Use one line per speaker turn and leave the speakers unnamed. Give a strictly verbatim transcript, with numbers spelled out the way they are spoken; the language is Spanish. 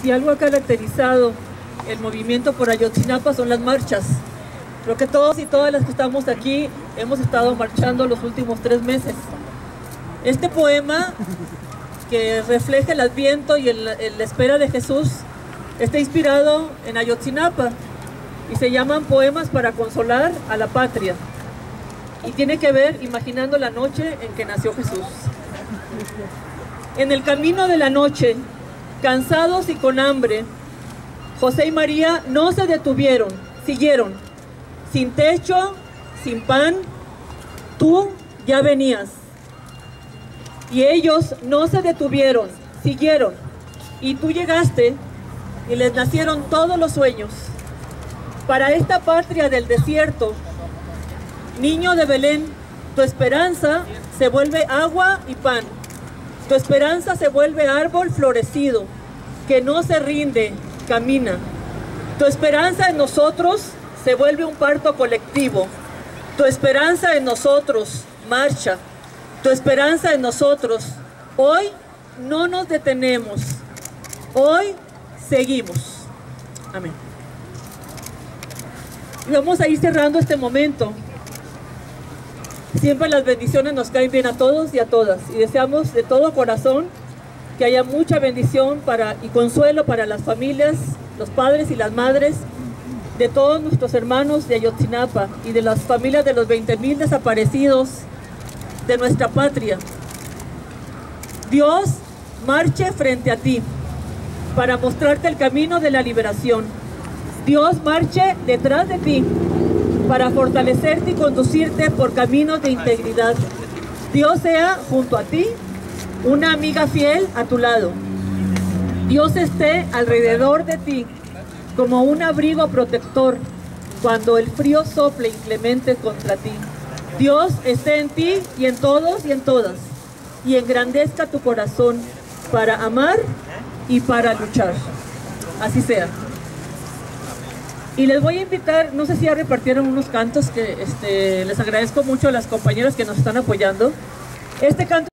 si algo ha caracterizado el movimiento por Ayotzinapa son las marchas. Creo que todos y todas las que estamos aquí hemos estado marchando los últimos tres meses. Este poema, que refleja el Adviento y el, el, la espera de Jesús, está inspirado en Ayotzinapa y se llaman Poemas para consolar a la patria. Y tiene que ver imaginando la noche en que nació Jesús. En el camino de la noche, cansados y con hambre, José y María no se detuvieron, siguieron, sin techo, sin pan, tú ya venías. Y ellos no se detuvieron, siguieron, y tú llegaste y les nacieron todos los sueños. Para esta patria del desierto, niño de Belén, tu esperanza se vuelve agua y pan. Tu esperanza se vuelve árbol florecido, que no se rinde, camina. Tu esperanza en nosotros se vuelve un parto colectivo. Tu esperanza en nosotros marcha. Tu esperanza en nosotros. Hoy no nos detenemos. Hoy seguimos. Amén. Y vamos a ir cerrando este momento. Siempre las bendiciones nos caen bien a todos y a todas, y deseamos de todo corazón que haya mucha bendición para, y consuelo para las familias, los padres y las madres de todos nuestros hermanos de Ayotzinapa y de las familias de los veinte mil desaparecidos de nuestra patria. Dios marche frente a ti para mostrarte el camino de la liberación. Dios marche detrás de ti para fortalecerte y conducirte por caminos de integridad. Dios sea junto a ti, una amiga fiel a tu lado. Dios esté alrededor de ti como un abrigo protector cuando el frío sople inclemente contra ti. Dios esté en ti y en todos y en todas, y engrandezca tu corazón para amar y para luchar. Así sea. Y les voy a invitar, no sé si ya repartieron unos cantos que este, les agradezco mucho a las compañeras que nos están apoyando. Este canto